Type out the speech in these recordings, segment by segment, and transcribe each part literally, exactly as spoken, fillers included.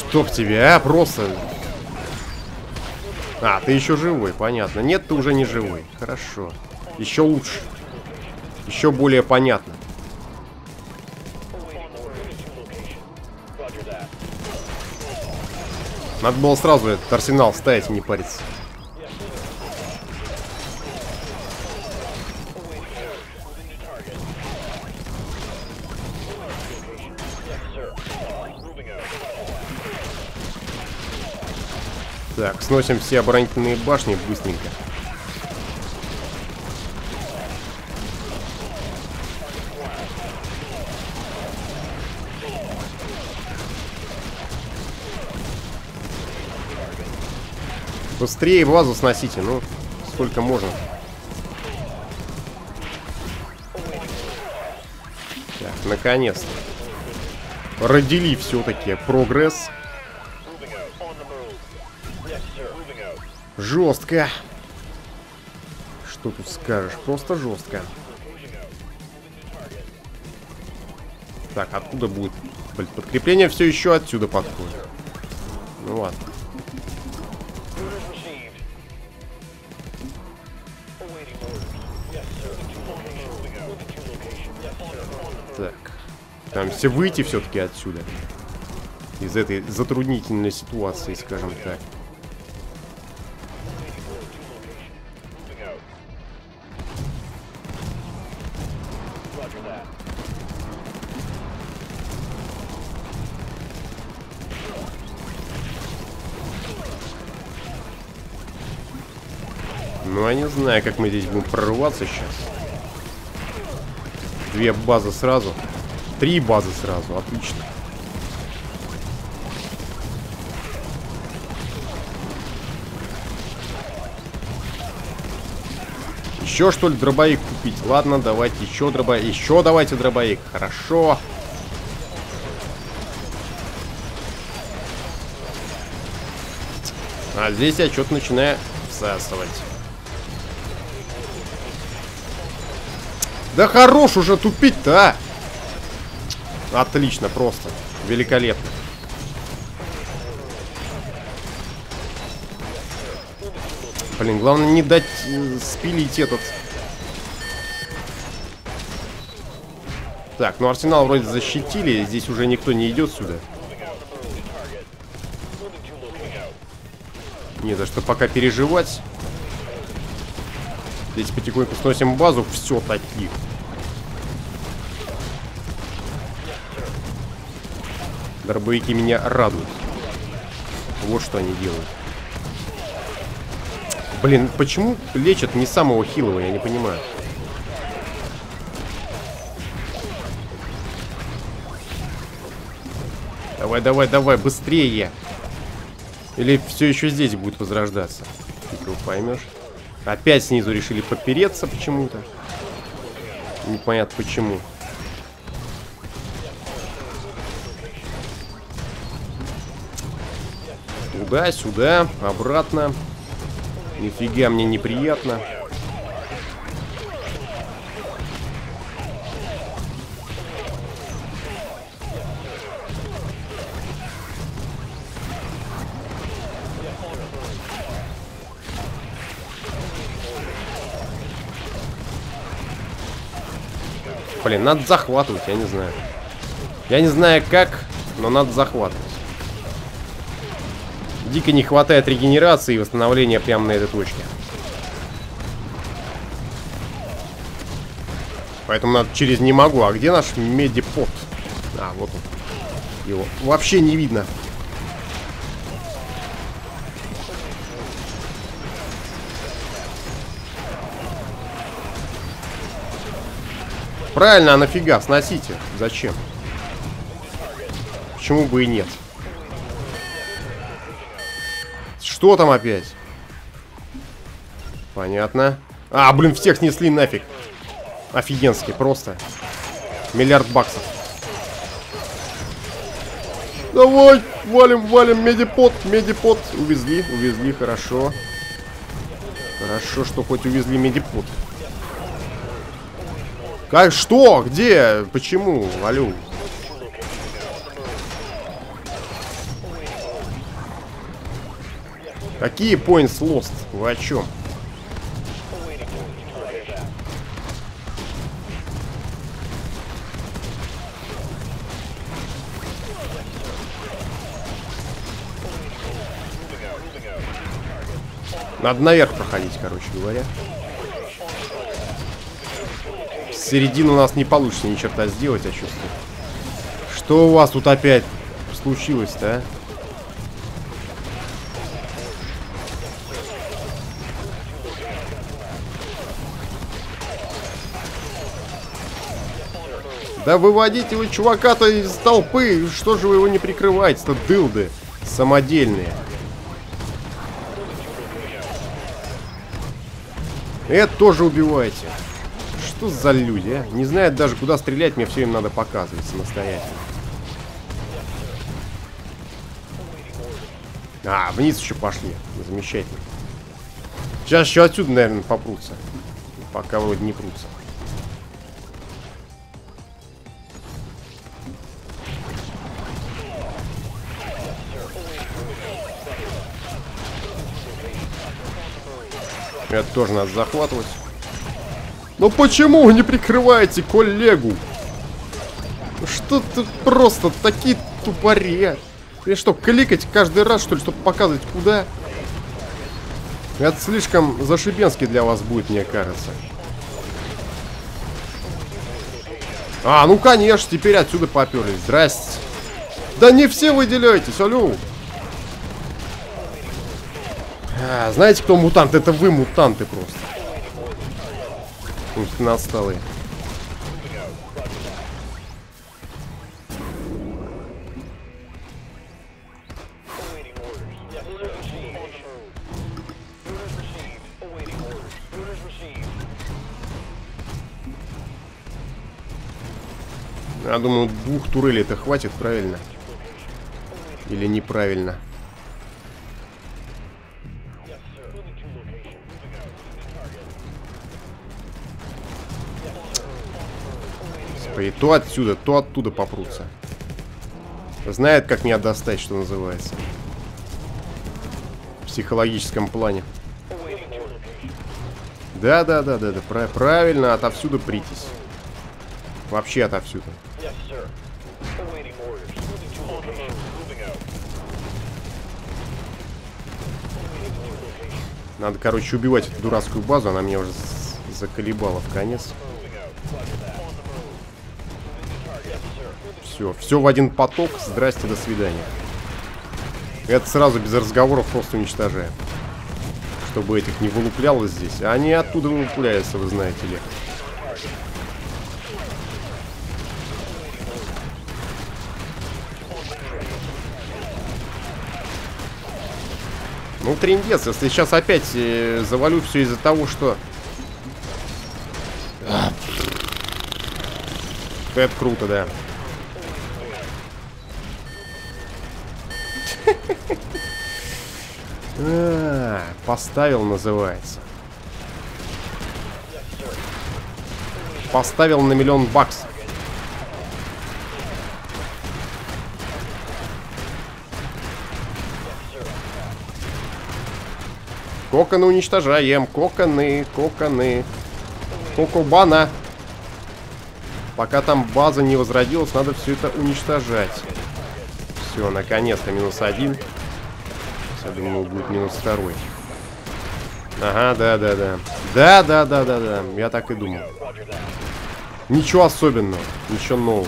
Чтоб тебя, а? Просто... А, ты еще живой, понятно. Нет, ты уже не живой. Хорошо. Еще лучше. Еще более понятно. Надо было сразу этот арсенал ставить и не париться. Так, сносим все оборонительные башни быстренько. Быстрее базу сносите, ну, сколько можно. Так, наконец-то. Родили все-таки прогресс. Жестко. Что тут скажешь? Просто жестко. Так, откуда будет? Блин, подкрепление все еще отсюда подходит. Ну ладно. Так. Там все выйти все-таки отсюда. Из этой затруднительной ситуации, скажем так. Ну, я не знаю, как мы здесь будем прорываться сейчас. Две базы сразу. Три базы сразу. Отлично. Еще, что ли, дробовик купить? Ладно, давайте еще дробовик. Еще давайте дробовик. Хорошо. А здесь я что-то начинаю всасывать. Да хорош уже тупить-то, а! Отлично, просто. Великолепно. Блин, главное не дать э, спилить этот. Так, ну арсенал вроде защитили. Здесь уже никто не идет сюда. Не за что пока переживать. Здесь потихоньку сносим базу. Все таки. Дробовики меня радуют. Вот что они делают. Блин, почему лечат не самого хилого, я не понимаю. Давай, давай, давай, быстрее. Или все еще здесь будет возрождаться. Ты поймешь. Опять снизу решили подпереться почему-то. Непонятно почему. Туда, сюда, обратно. Нифига мне неприятно. Блин, надо захватывать, я не знаю. Я не знаю как, но надо захватывать. Дико не хватает регенерации и восстановления прямо на этой точке. Поэтому надо через не могу. А где наш медипод? А, вот он. Его вообще не видно. Правильно, а нафига? Сносите. Зачем? Почему бы и нет? Что там опять? Понятно. А, блин, всех снесли нафиг. Офигенски, просто. Миллиард баксов. Давай, валим, валим, медипод, медипод. Увезли, увезли, хорошо. Хорошо, что хоть увезли медипод. Как, что? Где? Почему? Алло. Какие points lost? Вы о чем? Надо наверх проходить, короче говоря. С середины у нас не получится ни черта сделать, я чувствую. Что у вас тут опять случилось-то, а? Да выводите вы чувака-то из толпы. Что же вы его не прикрываете-то, дылды самодельные? Это тоже убивайте. Что за люди, а? Не знают даже, куда стрелять, мне все им надо показывать самостоятельно. А, вниз еще пошли. Замечательно. Сейчас еще отсюда, наверное, попрутся. Пока вроде не прутся. Это тоже надо захватывать. Ну почему вы не прикрываете коллегу? Что ты просто такие тупоря? Ты что, кликать каждый раз, что ли, чтобы показывать куда? Это слишком зашибенски для вас будет, мне кажется. А, ну конечно, теперь отсюда поперлись. Здрасте. Да не все выделяйтесь, алло. А, знаете, кто мутант? Это вы, мутанты, просто. Умственно отсталые. Я думаю, двух турелей это хватит, правильно? Или неправильно? И то отсюда, то оттуда попрутся. Знает, как меня достать, что называется. В психологическом плане. Да, да, да, да, да. Прав правильно, отовсюду притесь. Вообще отовсюду. Надо, короче, убивать эту дурацкую базу. Она меня уже заколебала в конец. Все, все в один поток. Здрасте, до свидания. Это сразу без разговоров просто уничтожаем. Чтобы этих не вылуплялось здесь. А они оттуда вылупляются, вы знаете ли. Ну, трындец, если сейчас опять э, завалю все из-за того, что... Это круто, да. А, поставил, называется. Поставил на миллион баксов. Коконы уничтожаем. Коконы, коконы. Кокобана. Пока там база не возродилась, надо все это уничтожать. Все, наконец-то минус один. Я думаю, будет минус второй. Ага, да, да, да. Да, да, да, да, да. Я так и думал. Ничего особенного. Ничего нового.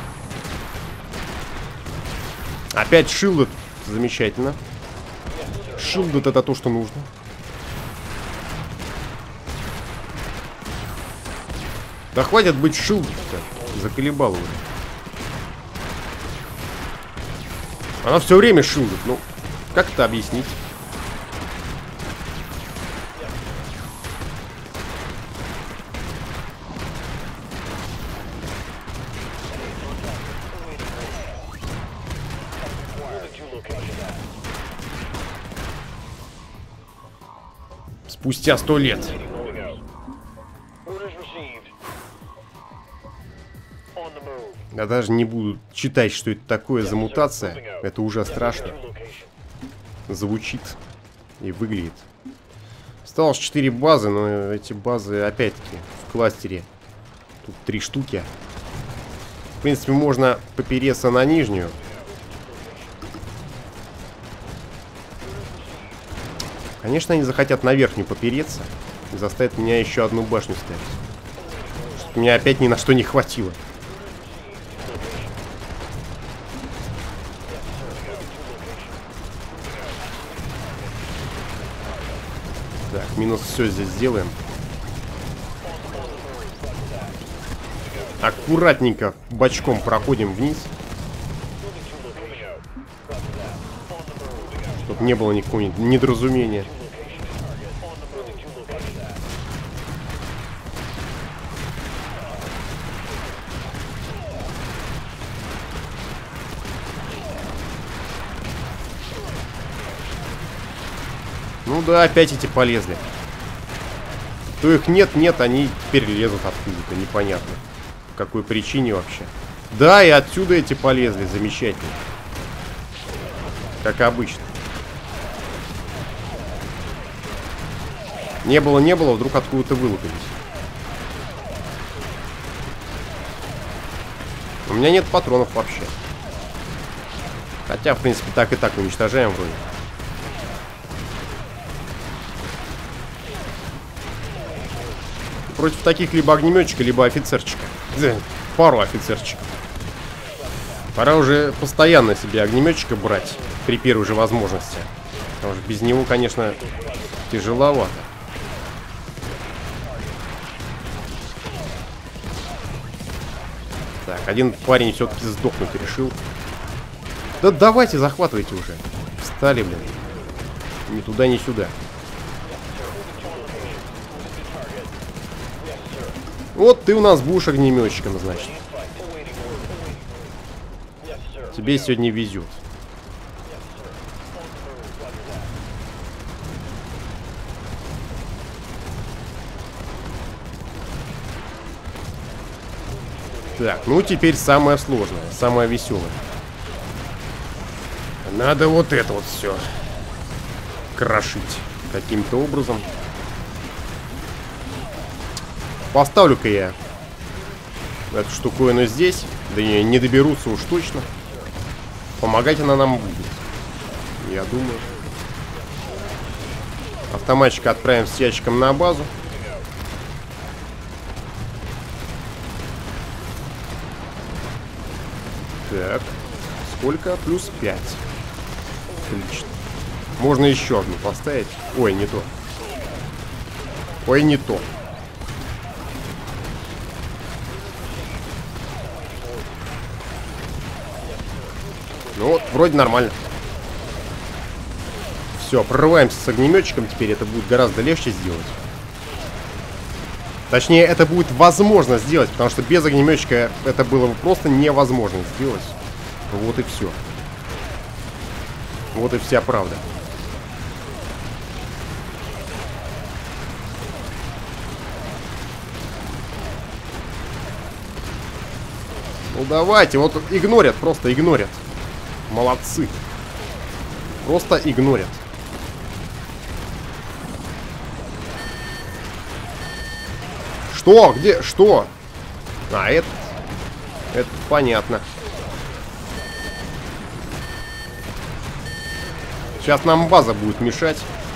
Опять шилд. Замечательно. Шилд это то, что нужно. Да хватит быть шилдом-то. Заколебал уже. Она все время шилдит. Ну, как это объяснить? Спустя сто лет. Я даже не буду читать, что это такое за мутация. Это уже страшно. Звучит. И выглядит. Осталось четыре базы, но эти базы опять-таки в кластере. Тут три штуки. В принципе, можно попереться на нижнюю. Конечно, они захотят на верхнюю попереться и заставят меня еще одну башню ставить. Чтобы меня опять ни на что не хватило. Так, минус все здесь сделаем. Аккуратненько бочком проходим вниз. Чтобы не было никакого недоразумения. Ну да, опять эти полезли. То их нет, нет, они теперь лезут откуда-то, непонятно. По какой причине вообще. Да, и отсюда эти полезли, замечательно. Как обычно. Не было, не было, вдруг откуда-то вылупились. У меня нет патронов вообще. Хотя, в принципе, так и так уничтожаем вроде. Против таких либо огнеметчика, либо офицерчика. Пару офицерчиков. Пора уже постоянно себе огнеметчика брать при первой же возможности. Потому что без него, конечно, тяжеловато. Так, один парень все-таки сдохнуть решил. Да давайте, захватывайте уже. Встали, блин. Ни туда, ни сюда. Вот ты у нас будешь огнеметчиком, значит. Тебе сегодня везет. Так, ну теперь самое сложное, самое веселое. Надо вот это вот все крошить каким-то образом. Поставлю-ка я эту штуковину здесь. Да не, не доберутся уж точно. Помогать она нам будет, я думаю. Автоматчика отправим с ящиком на базу. Так, сколько? Плюс пять. Отлично. Можно еще одну поставить. Ой, не то. Ой, не то. Ну вот, вроде нормально. Все, прорываемся с огнеметчиком. Теперь это будет гораздо легче сделать. Точнее, это будет возможно сделать, потому что без огнеметчика это было бы просто невозможно сделать. Вот и все. Вот и вся правда. Ну давайте, вот игнорят, просто игнорят. Молодцы. Просто игнорят. Что? Где? Что? А, это... Это понятно. Сейчас нам база будет мешать.